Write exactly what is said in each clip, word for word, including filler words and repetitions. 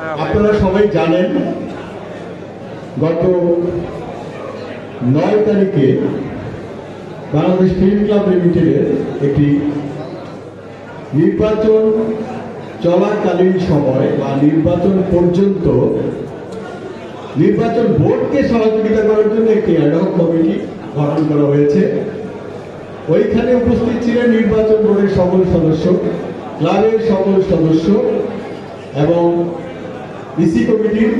আপনারা সবাই জানেন গত নয় তারিখে বাংলাদেশ ফিল্ম ক্লাব লিমিটেডের একটি নির্বাচন চলাকালীন সময় বা নির্বাচন পর্যন্ত নির্বাচন বোর্ডকে সহযোগিতা করার জন্য একটি অ্যাডহক কমিটি গঠন করা হয়েছে। ওইখানে উপস্থিত ছিলেন নির্বাচন বোর্ডের সকল সদস্য, ক্লাবের সকল সদস্য এবং ইসি কমিটির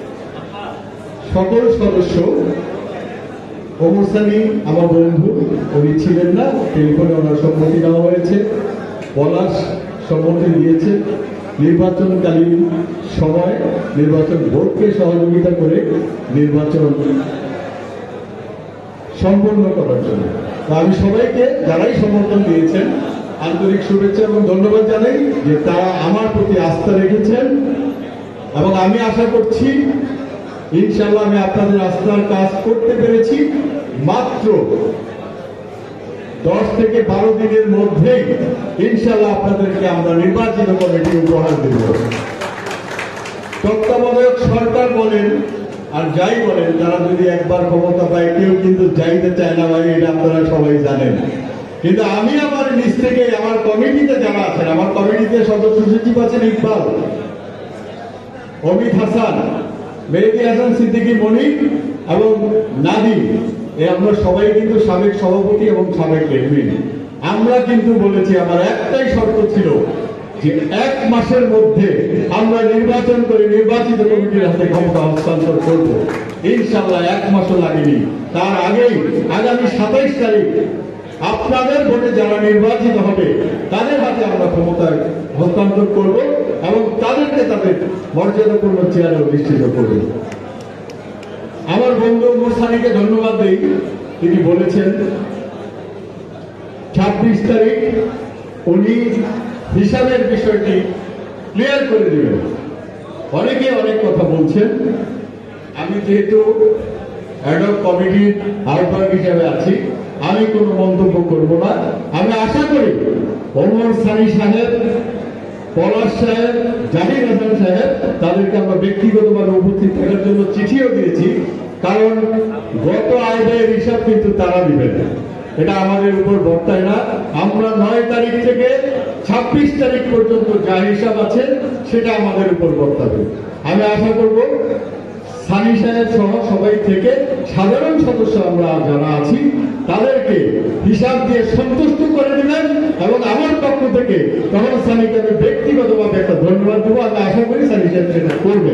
সকল সদস্য। ওমর সানি আমার বন্ধু, উনি ছিলেন না, টেলিফোনে ওনার সম্মতি নেওয়া হয়েছে, পলাশ সম্মতি দিয়েছে নির্বাচনকালীন সময় নির্বাচন বোর্ডকে সহযোগিতা করে নির্বাচন সম্পন্ন করার জন্য। তো আমি সবাইকে যারাই সমর্থন দিয়েছেন আন্তরিক শুভেচ্ছা এবং ধন্যবাদ জানাই যে তারা আমার প্রতি আস্থা রেখেছেন এবং আমি আশা করছি ইনশাআল্লাহ আমি আপনাদের আস্থার কাজ করতে পেরেছি। মাত্র দশ থেকে বারো দিনের মধ্যেই ইনশাআল্লাহ আপনাদেরকে আমরা নির্বাচিত কমিটি উপহার দেব। তত্ত্বাবধায়ক সরকার বলেন আর যাই বলেন, তারা যদি একবার ক্ষমতা পায় কেউ কিন্তু যাইতে চায় না ভাই, এটা আপনারা সবাই জানেন। কিন্তু আমি আমার নিজ থেকে আমার কমিটিতে যারা আছেন, আমার কমিটিতে সদস্য সচিব আছেন ইকবাল, অমিত হাসান, মেহেদি হাসান সিদ্দিকী মনির এবং নাদিম, এই আমরা সবাই কিন্তু সাবেক সভাপতি এবং সাবেক এডমিন। আমরা কিন্তু বলেছি আমার একটাই শর্ত ছিল যে এক মাসের মধ্যে আমরা নির্বাচন করে নির্বাচিত কমিটির হাতে ক্ষমতা হস্তান্তর করব। ইনশাআল্লাহ এক মাসও লাগেনি। তার আগেই আগামী সাতাইশ তারিখ আপনাদের ভোটে যারা নির্বাচিত হবে তাদের হাতে আমরা ক্ষমতা হস্তান্তর করব এবং তাদেরকে তাদের মর্যাদাপূর্ণ চেয়ারে অধিষ্ঠিত করব। আমার বন্ধু ওমর সানিকে ধন্যবাদ দেই, তিনি বলেছেন ছাব্বিশ তারিখ উনি হিসাবের বিষয়টি ক্লিয়ার করে দিবেন। অনেকে অনেক কথা বলছেন, আমি যেহেতু অ্যাডহক কমিটির আহ্বায়ক হিসাবে আছি আমি কোনো মন্তব্য করব না। আমি আশা করি ওমর সানি সাহেব, পলাশ সাহেব, জাহির হাসান সাহেব, তাদেরকে আমরা ব্যক্তিগতভাবে উপস্থিত থাকার জন্য চিঠিও দিয়েছি, কারণ গত আয় ব্যয়ের হিসাব কিন্তু তারা দিবেন, এটা আমাদের উপর বর্তায় না। আমরা নয় তারিখ থেকে ছাব্বিশ তারিখ পর্যন্ত যা হিসাব আছে সেটা আমাদের উপর বর্তাবে। আমি আশা করব সানি সাহেব সহ সবাই থেকে সাধারণ সদস্য আমরা যারা আছি তাদেরকে হিসাব দিয়ে সন্তুষ্ট করে দিবেন এবং আমার পক্ষ থেকে তখন সানিকে আমি ব্যক্তিগতভাবে একটা ধন্যবাদ দেবো। আমি আশা করি সানি সাহেব সেটা করবেন।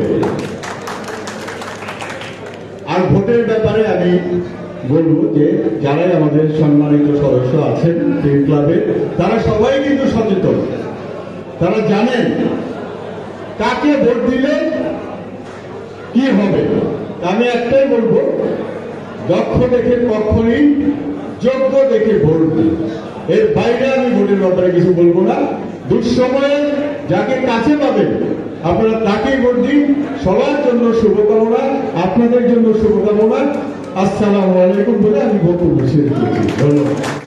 আর ভোটের ব্যাপারে আমি বলবো যে যারাই আমাদের সম্মানিত সদস্য আছেন ফিল্ম ক্লাবে, তারা সবাই কিন্তু সচেতন, তারা জানেন কাকে ভোট দিলে কি হবে। আমি একটাই বলবো, দক্ষ দেখে কখনই, যোগ্য দেখে ভোট দিন। এর বাইরে আমি ভোটের ব্যাপারে কিছু বলবো না। দুঃসময়ে যাকে কাছে পাবেন আপনারা তাকেই ভোট দিন। সবার জন্য শুভকামনা, আপনাদের জন্য শুভকামনা। আসসালামু আলাইকুম বলে আমি বক্তব্য শেষ করছি। ধন্যবাদ।